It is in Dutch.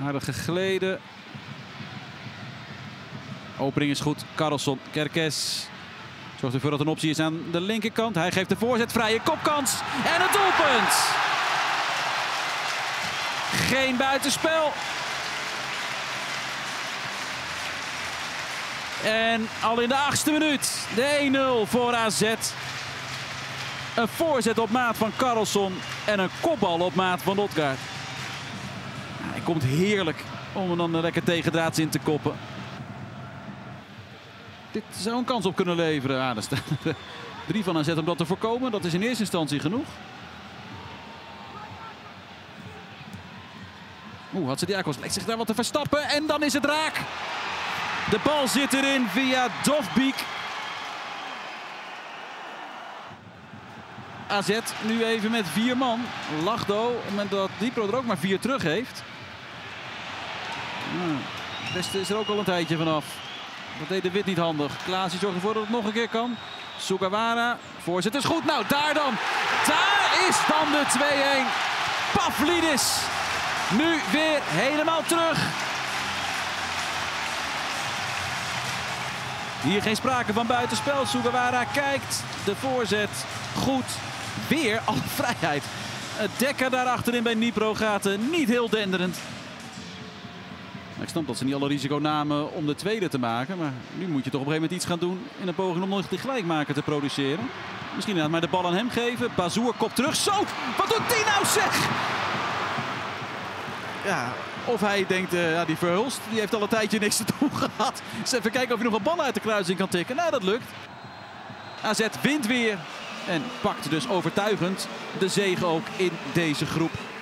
Aardig gegleden. Opening is goed. Karlsson, Kerkez. Zorgt ervoor dat er een optie is aan de linkerkant. Hij geeft de voorzet, vrije kopkans. En het doelpunt! Geen buitenspel. En al in de 8e minuut de 1-0 voor AZ. Een voorzet op maat van Karlsson en een kopbal op maat van Odgaard. Hij komt heerlijk om hem dan lekker tegendraads in te koppen. Dit zou een kans op kunnen leveren. Er staan 3 van AZ om dat te voorkomen. Dat is in eerste instantie genoeg. Hatzidiakos lijkt zich daar wat te verstappen. En dan is het raak. De bal zit erin via Dovbyk. AZ nu even met 4 man. Lachdo, op het moment dat Dnipro er ook maar 4 terug heeft. Het beste is er ook al een tijdje vanaf. Dat deed de Wit niet handig. Klaasie zorgt ervoor dat het nog een keer kan. Sugawara, voorzet is goed. Nou, daar dan. Daar is dan de 2-1. Pavlidis. Nu weer helemaal terug. Hier geen sprake van buitenspel. Sugawara kijkt. De voorzet goed. Weer alle vrijheid. Het Dekker daar achterin bij Dnipro gaat niet heel denderend. Ik snap dat ze niet alle risico namen om de tweede te maken. Maar nu moet je toch op een gegeven moment iets gaan doen in een poging om nog die gelijkmaker te produceren. Misschien inderdaad maar de bal aan hem geven. Bazoer kop terug. Zo, wat doet die nou zeg? Ja, of hij denkt, die Verhulst die heeft al een tijdje niks te doen gehad. Dus even kijken of hij nog een bal uit de kruising kan tikken. Nou, dat lukt. AZ wint weer en pakt dus overtuigend de zege ook in deze groep.